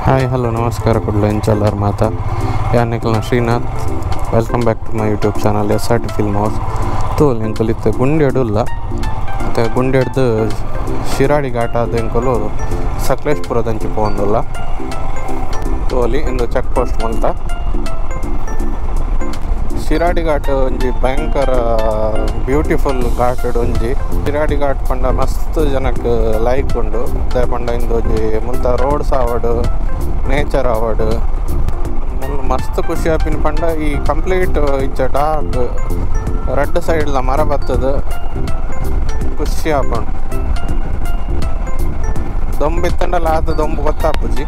Hi hello ನಮಸ್ಕಾರ ಕೊಡ್ಲು ಎಂಚಲ್ಲರ ಮಾತಾ ಯಾನೆಕಲ್ನ Srinath. Welcome back to my YouTube channel SRT film house. ತೋಲ್ ಎಂಕಲ್ ಇತ್ತು ಗುಂಡ್ಯಡುಲ್ಲ ಮತ್ತು ಗುಂಡ್ಯಡ್ದು ಶಿರಾಡಿ ಘಾಟ್ ಆದ ಎಂಕಲು ಸಕಲೇಶ್ಪುರದಂಚಿ ಪೋಂದುಲ್ಲ ತೋಲಿ ಇಂದು ಚೆಕ್ ಪೋಸ್ಟ್ ಮಂತ ಶಿರಾಡಿ ಘಾಟ್ ಒಂಜಿ ಭಯಂಕರ ಬ್ಯೂಟಿಫುಲ್ ಘಾಟ್ ಒಂಜಿ ಶಿರಾಡಿ ಘಾಟ್ ಪಂಡ ಮಸ್ತ್ ಜನಕ್ ಲೈಕ್ ಉಂಡು. ಅದೇ ಪಂಡ ಇಂದೊಂಜಿ ಮುಂತ ರೋಡ್ಸ್ ಆವಡ್ ನೇಚರ್ ಆವಡ್ ಮಸ್ತ್ ಖುಷಿ ಆಪಿನ ಪಂಡ ಈ ಕಂಪ್ಲೀಟ್ ಇಚ್ಚ ಡಾರ್ಕ್ ರೆಡ್ ಸೈಡ್ಲ ಮರ ಬತ್ತದ ಖುಷಿ ಆಪುಂಡು. ದೊಂಬು ಇತ್ತಂಡಲ್ಲ ಆದ ದೊಂಬು ಗೊತ್ತಾಪುಜಿ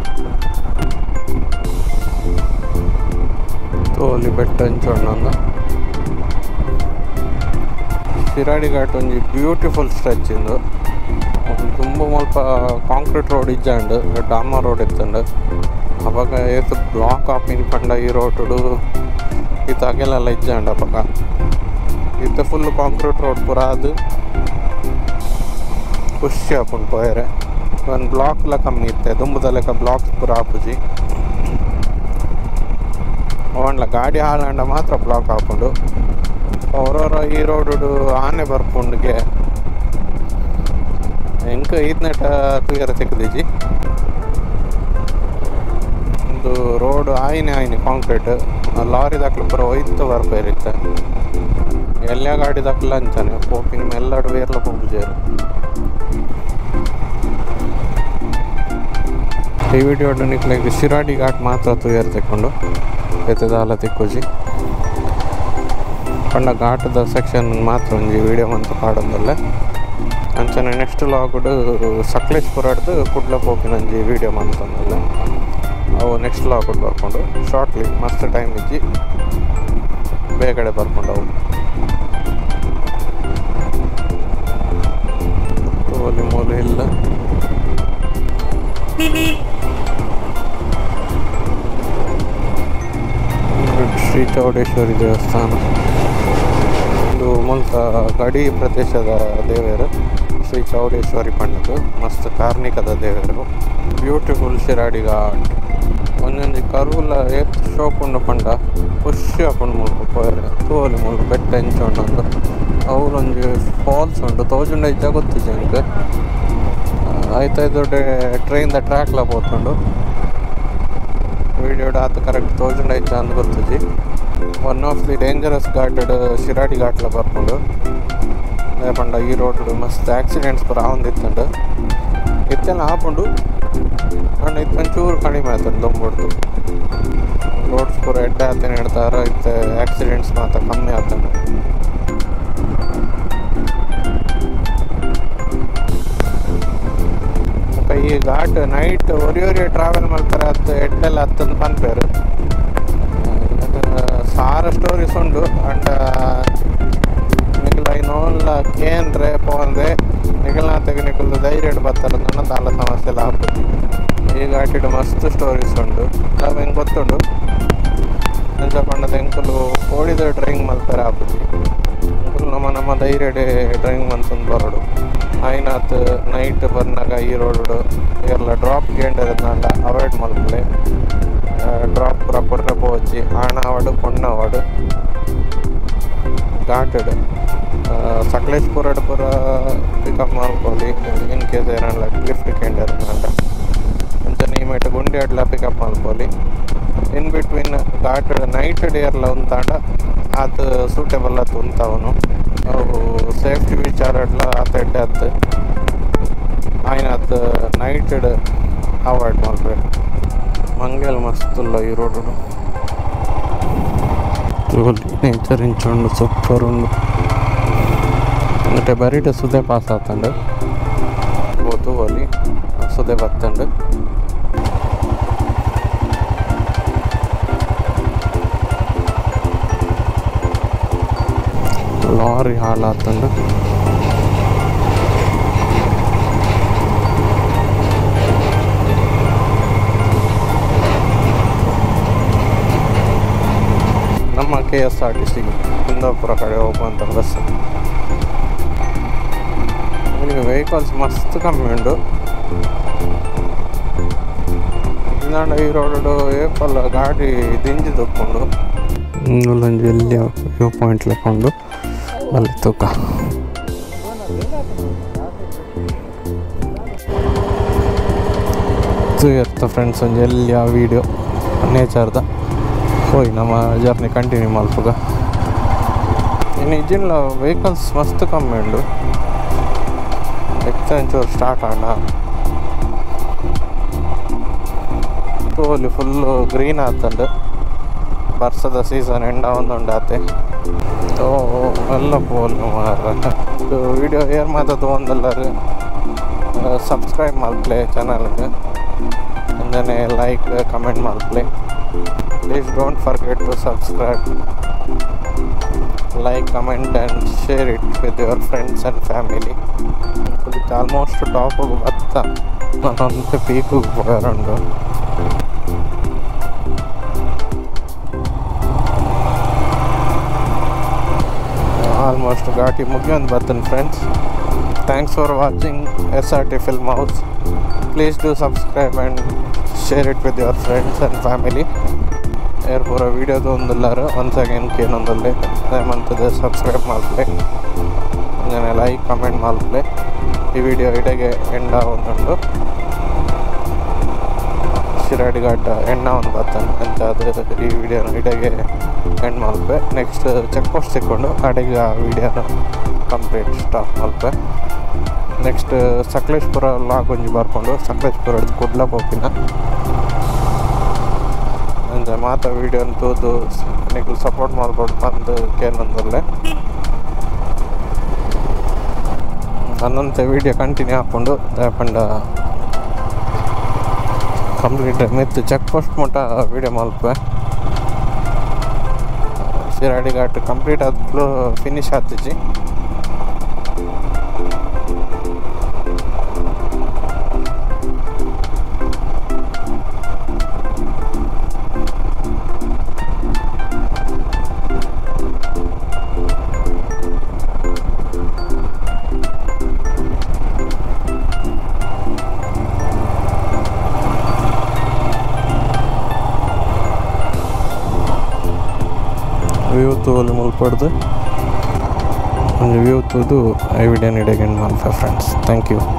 ತೋಲಿ ಬೆಟ್ಟ ಹಂಚೋಣ. ಶಿರಾಡಿ ಘಾಟ್ ಒಂಜಿ ಬ್ಯೂಟಿಫುಲ್ ಸ್ಟ್ರೆಚ್ ಇಂದು ತುಂಬ ಮುಲ್ಪ ಕಾಂಕ್ರೀಟ್ ರೋಡ್ ಇಜ್ಜಾಂಡು ಡಾಮರ್ ರೋಡ್ ಇತ್ತಂಡು ಅವಾಗ ಏತು ಬ್ಲಾಕ್ ಆಪಿನ ಪಂಡ ಈ ರೋಡು ಈತ ಅಗೆಲೆಲ್ಲ ಇಜ್ಜಾಂಡು ಅವಾಗ ಈತ ಫುಲ್ ಕಾಂಕ್ರೀಟ್ ರೋಡ್ ಪೂರ ಅದು ಖುಷಿ ಆಪುಂಡು ಪೋಯರೆ. ಒಂದು ಬ್ಲಾಕ್ಲ ಕಮ್ಮಿ ಇತ್ತೆ ದುಂಬುದ ಲೆಕ್ಕ ಬ್ಲಾಕ್ಸ್ ಪೂರ ಆಪುಜಿ ಅವನ್ಲ ಗಾಡಿ ಹಾಳಂಡ ಮಾತ್ರ ಬ್ಲಾಕ್ ಹಾಕೊಂಡು ಅವರವರ ಈ ರೋಡು ಆನೆ ಬರ್ಪುಂಡ್ಗೆ ಎಂಕ ಐದ್ನೆಟ ತುಯರ ತೆಗ್ದಿಜಿ ಒಂದು ರೋಡ್ ಆಯ್ನೆ ಕಾಂಕ್ರೀಟ್ ಲಾರಿ ದಾಕ್ಲು ಪೂರ ಒಯ್ತು ಬರ್ಬೇರಿತ್ತೆ ಎಲ್ಲ ಗಾಡಿ ದಾಕ್ಲ ಅಂಚಾನೆ ಪೋಪಿನ ಮೆಲ್ಲಡು ಬೇರ್ಲ ಪೋಪುಜೇರು. ಈ ವಿಡಿಯೋಡು ನಿಕ್ಲೆಗ್ ಶಿರಾಡಿ ಘಾಟ್ ಮಾತ್ರ ತುಯರ ತೆಕ್ಕೊಂಡು ಎತ್ತದಾಲ ತಿಕ್ಕುಜಿ ಪಂಡ ಘಾಟದ ಸೆಕ್ಷನ್ ಮಾತ್ರ ಒಂಜಿ ವಿಡಿಯೋ ಮಂತ ಪಾಡೊಂದಲ್ಲ ಅಂಚನೆ ನೆಕ್ಸ್ಟ್ ಲಾಗುಡು ಸಕಲೇಶ್ಪುರಡ್ದು ಕುಡ್ಲ ಪೋಪಿನಂಜಿ ವಿಡಿಯೋ ಮಂತಂದಲ್ಲ ಅವು ನೆಕ್ಸ್ಟ್ ಲಾಗುಡು ಬರ್ಕೊಂಡು ಶಾರ್ಟ್ಲಿ ಮಸ್ತ್ ಟೈಮ್ ಇಜ್ಜಿ ಬೇಗಡೆ ಬರ್ಕೊಂಡು ಅವು ತೋಲಿ ಮೂಲ ಇಲ್ಲ ಶ್ರೀ ಚೌಡೇಶ್ವರಿ ದೇವಸ್ಥಾನ ಇದು ಮೂಲತ ಗಡಿ ಪ್ರದೇಶದ ದೇವರು ಶ್ರೀ ಚೌಡೇಶ್ವರಿ ಪಂಡದು ಮಸ್ತ್ ಕಾರ್ಣಿಕದ ದೇವರು. ಬ್ಯೂಟಿಫುಲ್ ಶಿರಾಡಿ ಘಾಟ್ ಒಂದೊಂದು ಕರುಲ ಎತ್ತು ಶೋಪುಂಡು ಪಂಡ ಖುಷಿ ಹಾಕೊಂಡು ಮುಲ್ಕು ಪೋಯರೆ ತೋಲಿ ಮುಲ್ಕು ಬೆಟ್ಟ ಹೆಂಚೊಂಡು ಅವರೊಂದು ಫಾಲ್ಸ್ ಉಂಡು ತೋಜುಂಡ ಇಜ್ಜ ಗೊತ್ತು ಜನಕ್ಕೆ ಆಯ್ತಾಯ್ತು ಟ್ರೈನ್ದ ಟ್ರ್ಯಾಕ್ಲ ಪೋತುಂಡು ವಿಡಿಯೋ ಆತ ಕರೆಕ್ಟ್ ತೋಜುಂಡ ಇಜ್ಜ ಅಂದ್ ಗೊತ್ತುಜಿ. ಒನ್ ಆಫ್ ದಿ ಡೇಂಜರಸ್ ಘಾಟಡ್ ಶಿರಾಡಿ ಘಾಟ್ಲ ಬರ್ಕೊಂಡು ಅದೇ ಪಂಡ ಈ ರೋಡ್ ಮಸ್ತ್ ಆಕ್ಸಿಡೆಂಟ್ಸ್ ಪೂರ ಆವಂದಿತ್ತಂಡು ಇತ್ತೆಲ್ಲ ಆಪುಂಡು ಅಂಡ್ ಇದು ಒಂಚೂರು ಕಡಿಮೆ ಆಯ್ತಂಡು ದೊಂಬುಡ್ದು ರೋಡ್ಸ್ ಪೂರ ಎಡ್ಡೆ ಆತೇನೆ ಹೇಳ್ತಾರ ಇತ್ತೆ ಆಕ್ಸಿಡೆಂಟ್ಸ್ ಮಾತ್ರ ಕಮ್ಮಿ ಆತಂಡು. ಈ ಘಾಟ್ ನೈಟ್ ಒರಿಯೊರಿಯ ಟ್ರಾವೆಲ್ ಮಾಡ್ತಾರೆ ಅದು ಎಡ್ಡೆಲ್ಲ ಹತ್ತಂದು ಪನ್ಪೇರು ಸಾರ ಸ್ಟೋರೀಸ್ ಉಂಡು ಅಂಡ್ ನಿಖಲ ಇನ್ನೋಲ್ಲ ಕೇಂದ್ರೆ ಪೋಂದೆ ನಿಖಲ್ನ ತೆಗಿನಿಕಲ್ದು ಧೈರ್ಯ ಬರ್ತಾರೆ ನನ್ನ ತಾಲ ಸಮಸ್ಯೆ ಎಲ್ಲ ಹಾಕ್ಬೋದು. ಈ ಘಾಟಿಡು ಮಸ್ತ್ ಸ್ಟೋರೀಸ್ ಉಂಡು ಅವು ಹೆಂಗೆ ಗೊತ್ತುಂಡು ಎಂತ ಪಂಡದ ಎಂಕಲು ಓಡಿದ ಡ್ರೈವಿಂಗ್ ಮಲ್ಪೇರೆ ಹಾಕ್ಬೋದು ಎಂಕಲು ನಮ್ಮ ಧೈರ್ಯಡೆ ಡ್ರೈವಿಂಗ್ ಮನ್ಸೊಂದು ಬರೋಡು ಆಯ್ನಾತ್ ನೈಟ್ ಬರ್ನಾಗ ಈ ರೋಡು ಎಲ್ಲ ಡ್ರಾಪ್ ಗೇಂಡರ್ನಾಂಡ ಅವಾಯ್ಡ್ ಮಲ್ಪಲೆ ಡ್ರಾಪ್ ಪೂರ ಕೊರ್ರೆ ಪೋಚಿ ಆಣ ಅವಡು ಪೊಣ್ಣ ಅವಡು ಘಾಟಡ್ ಸಕಲೇಶ್ಪುರಡ್ ಪೂರ ಪಿಕಪ್ ಮಾಡ್ಕೊಳ್ಳಿ ಇನ್ ಕೇಸ್ ಏನಾಗಲ್ಲ ಲಿಫ್ಟ್ ಕೇಂಡರ್ನಾಂಡ ಅಂಚನೆ ಈ ಮೇಟ್ ಗುಂಡಿ ಅಡ್ಲ ಪಿಕಪ್ ಮಾಡ್ಕೊಳ್ಳಿ ಇನ್ ಬಿಟ್ವೀನ್ ಘಾಟಡ್ ನೈಟ್ ಡೇರ್ಲ ಉಂತಾಂಡ ಅದು ಸೂಟೇಬಲ್ ಆತು ಉಂತಾವನು ಅವು ಸೇಫ್ಟಿ ವಿಚಾರಡ್ಲ ಆತ ಎಡ್ಡೆ ಆತು ಆಯ್ನಾತ್ ನೈಟಡ್ ಅವಾಯ್ಡ್ ಮಾಡ್ಬೇಕು ಮಂಗಲ್ ಮಸ್ತುಲ್ಲ ಈ ರೋಡು ನೇಚರ್ ಇಂಚುಂಡು ಸೂಪರ್ ಉಂಡು ಮತ್ತೆ ಬರೀಟ ಸುದೆ ಪಾಸ್ ಆತಂಡು ಬೋತು ಅಲ್ಲಿ ಸುದೆ ಬತ್ತಂಡು ಲಾರಿ ಹಾಳಾತಂಡು ನಮ್ಮ KSRTC ಕುಂದಾಪುರ ಕಡೆ ಹೋಗುವಂಥ ಬಸ್ ನಿಮಗೆ ವೆಹಿಕಲ್ಸ್ ಮಸ್ತ್ ಕಮ್ಮಿ ಉಂಡು ಇಲ್ಲಾಂಡ ಈ ರೋಡು ಏಪಲ್ಲ ಗಾಡಿ ದಿಂಜಿ ತಕ್ಕೊಂಡು ಒಂದೊಂದು ಎಲ್ಲಿ ವ್ಯೂ ಪಾಯಿಂಟ್ ಲೆಕ್ಕೊಂಡು ಅಲ್ಲಿ ತೂಕ ಇರ್ತ ಫ್ರೆಂಡ್ಸ್ ಒಂದು ಎಲ್ಲಿ ಆ ವೀಡಿಯೋ ನೇಚರ್ದ ಹೋಯ್ ನಮ್ಮ ಜರ್ನಿ ಕಂಟಿನ್ಯೂ ಮಲ್ಪುಗ ಇನ್ನು ಇಜಿಲ್ಲ ವೆಹಿಕಲ್ಸ್ ಮಸ್ತ್ ಕಮ್ಮಿ ಉಂಡು ಎಕ್ಸ್ಚೇಂಜೂರು ಸ್ಟಾರ್ಟ್ ಆಂಡ ಅಲ್ಲಿ ಫುಲ್ಲು ಗ್ರೀನ್ ಆತಂಡು ವರ್ಷದ ಸೀಸನ್ ಎಂಡ ಒಂದುಂಡು ಆತೆ ಓ ಎಲ್ಲ ಪೋಲ್ ಮಾರ ಇದು ವಿಡಿಯೋ ಏರ್ ಮಾತಾದು ಒಂದೆಲ್ಲರು ಸಬ್ಸ್ಕ್ರೈಬ್ ಮಲ್ಪ್ಲೆ ಚಾನಲ್ಗೆ ಅಂದನೆ ಲೈಕ್ ಕಮೆಂಟ್ ಮಲ್ಪ್ಲೆ please don't forget to subscribe like comment and share it with your friends and family it's almost top of batta nanante peak poyarandu almost gaati mugiyond batten friends. Thanks for watching SRT Film House. Please do subscribe and share it with your friends and family. ಏರ್ಪೂರ ವೀಡಿಯೋದು ಒಂದಿಲ್ಲಾರು once again ಕೇನೊಂದಲ್ಲಿ ಮಂತದ subscribe ಮಾಡ್ಪ್ಲೆ ಅಂಜನೆ like comment ಮಾಡ್ಪ್ಲೆ ಈ video ಇಡೆಗೆ ಎಂಡ ಒಂದುಂಡು ಶಿರಾಡಿ ಘಾಟ್ ಎಣ್ಣ ಒಂದು ಬರ್ತನೆ ಅಂತ ಅದು ಈ ವಿಡಿಯೋನ ಇಡೆಗೆ ಎಂಡ್ ಮಲ್ಪೆ ನೆಕ್ಸ್ಟ್ ಚೆಕ್ ಪೋಸ್ಟ್ ಸಿಕ್ಕೊಂಡು ಅಡಿಗೆ ಆ ವಿಡಿಯೋನ ಕಂಪ್ಲೀಟ್ ಸ್ಟಾಪ್ ಮಲ್ಪೆ ನೆಕ್ಸ್ಟ್ ಸಕಲೇಶ್ಪುರ ಲಾಗ್ ಒಂಜಿ ಬರ್ಕೊಂಡು ಸಕಲೇಶ್ಪುರ ಕುಡ್ಲ ಪೋಪಿನ ಅಂಜ ಮಾತ ವೀಡಿಯೋನ ತೂದು ನಿಕ್ಲು ಸಪೋರ್ಟ್ ಮಾಡ್ಕೊಂಡು ಬಂದು ಕೇನೊಂದಲ್ಲೇ ಅನ್ನಂತೆ ವೀಡಿಯೋ ಕಂಟಿನ್ಯೂ ಹಾಕ್ಕೊಂಡು ದಾಪಂಡ ಕಂಪ್ಲೀಟ್ ಮಿತ್ ಚೆಕ್ ಪೋಸ್ಟ್ ಮಟ್ಟ ವೀಡಿಯೋ ಮಲ್ಪೆ ಶಿರಾಡಿ ಘಾಟ್ ಕಂಪ್ಲೀಟ್ ಆದ್ಲು ಫಿನಿಶ್ ಆತಿಜಿ ವ್ಯೂ ತೋಲು ಮುಲ್ಪಡ್ದು ಒಂದು ವ್ಯೂ ತೋದು ಐ ವಿಡಿಯೋನ ಇಡಗೆ ಎಂಡ್ ಮಾಡ್ಫೆ ಫ್ರೆಂಡ್ಸ್ ಥ್ಯಾಂಕ್ ಯು.